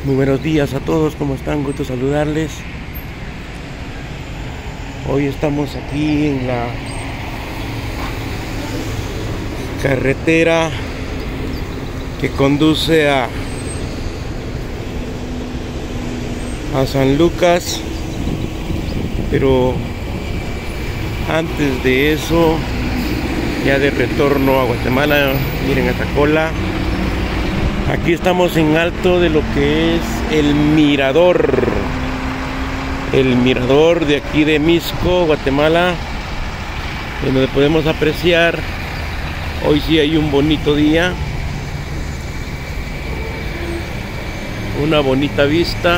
Muy buenos días a todos, ¿cómo están? Gusto saludarles. Hoy estamos aquí en la carretera que conduce a San Lucas, pero antes de eso, ya de retorno a Guatemala. Miren esta cola. Aquí estamos en alto de lo que es el mirador de aquí de Mixco, Guatemala, en donde podemos apreciar. Hoy sí hay un bonito día, una bonita vista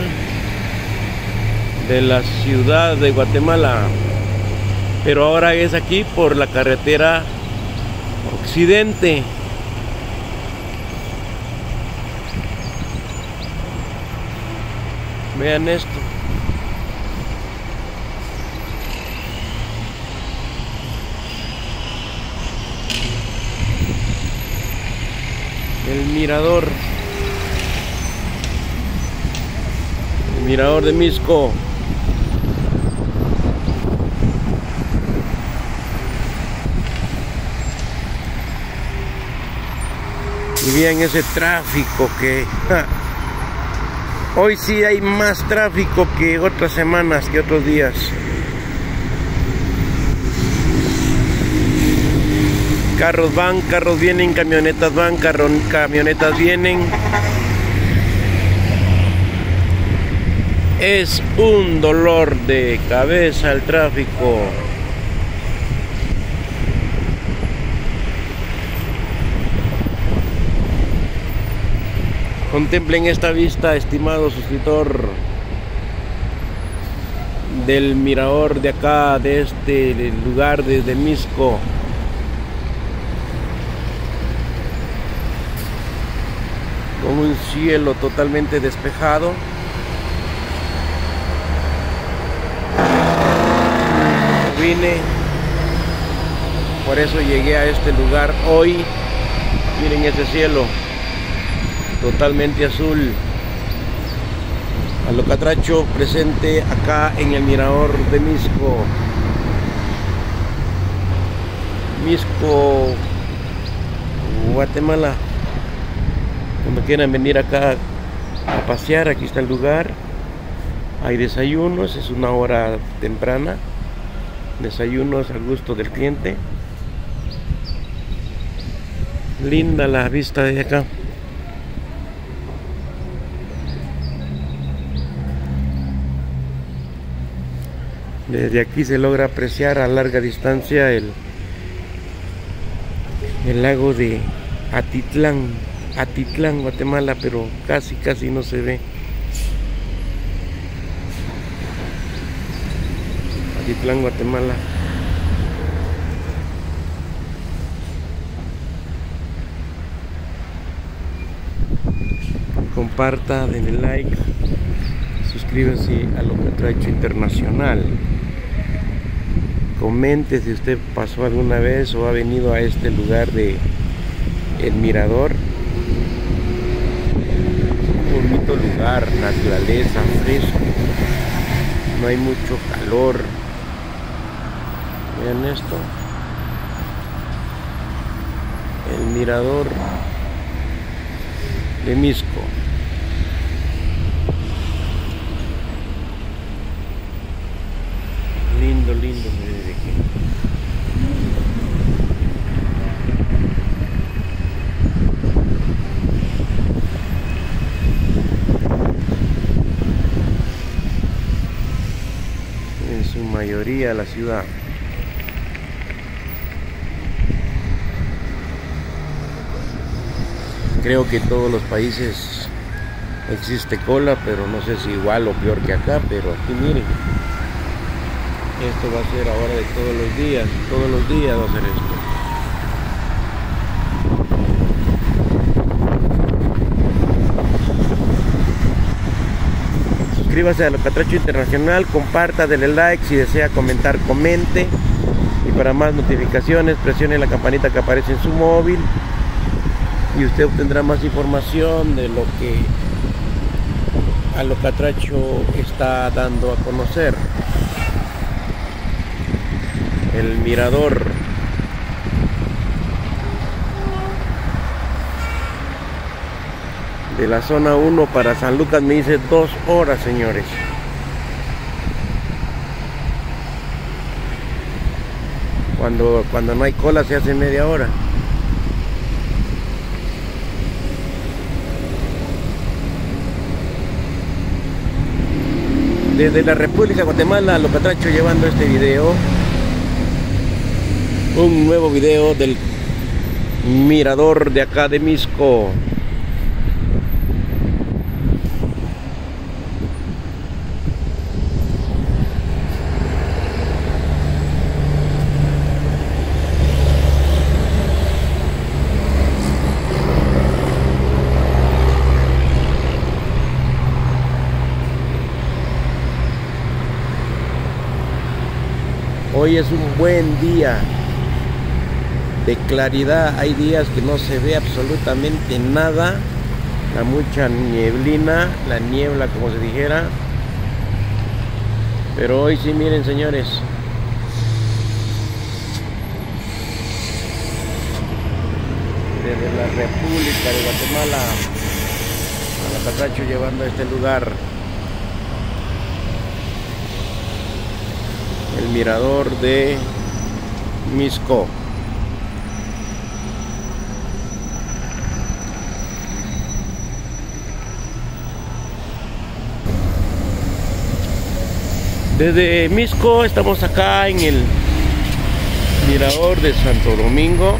de la ciudad de Guatemala, pero ahora es aquí por la carretera occidente. Vean esto. El mirador de Mixco. Y vean ese tráfico que hoy sí hay más tráfico que otras semanas, que otros días. Carros van, carros vienen, camionetas van, camionetas vienen. Es un dolor de cabeza el tráfico. Contemplen esta vista, estimado suscriptor, del mirador de acá, de este lugar desde Mixco. Con un cielo totalmente despejado. Vine, por eso llegué a este lugar hoy. Miren ese cielo totalmente azul. Alocatracho presente acá en el mirador de Mixco. Mixco, Guatemala. Cuando quieran venir acá a pasear, aquí está el lugar. Hay desayunos, es una hora temprana. Desayunos al gusto del cliente. Linda la vista de acá. Desde aquí se logra apreciar a larga distancia el lago de Atitlán, Guatemala, pero casi no se ve. Atitlán, Guatemala. Comparta, denle like, suscríbase a Alocatracho Internacional. Comente si usted pasó alguna vez o ha venido a este lugar de el mirador. Un bonito lugar, naturaleza, fresco, no hay mucho calor. Vean esto, el mirador de Mixco. Lindo, desde aquí. En su mayoría la ciudad. Creo que en todos los países existe cola, pero no sé si igual o peor que acá, pero aquí miren. Esto va a ser ahora de todos los días va a ser esto. Suscríbase a Alocatracho Internacional, comparta, denle like, si desea comentar, comente. Y para más notificaciones, presione la campanita que aparece en su móvil. Y usted obtendrá más información de lo que Alocatracho está dando a conocer el mirador de la zona 1 para San Lucas. Me dice 2 horas, señores. Cuando no hay cola se hace media hora. Desde la República de Guatemala, Alocatracho llevando este video, un nuevo video del mirador de acá de Mixco. Hoy es un buen día de claridad. Hay días que no se ve absolutamente nada, la mucha nieblina, la niebla como se dijera, pero hoy sí, miren, señores, desde la República de Guatemala, Alocatracho llevando a este lugar el mirador de Mixco. Desde Mixco estamos acá en el mirador de Santo Domingo.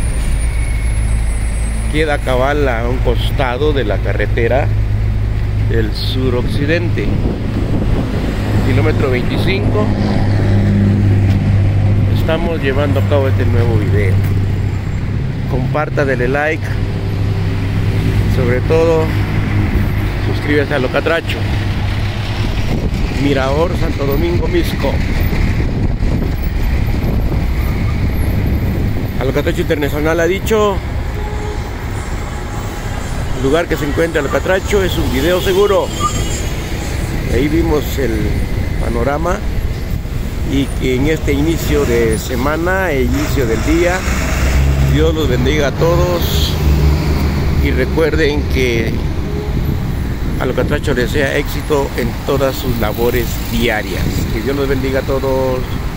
Queda cabal a un costado de la carretera del suroccidente, kilómetro 25. Estamos llevando a cabo este nuevo video. Comparta, dele like, sobre todo suscríbase a Alocatracho. Mirador Santo Domingo, Mixco. Alocatracho Internacional ha dicho: el lugar que se encuentra Alocatracho es un video seguro. Ahí vimos el panorama, y que en este inicio de semana, el inicio del día, Dios los bendiga a todos, y recuerden que Alocatracho desea éxito en todas sus labores diarias. Que Dios los bendiga a todos.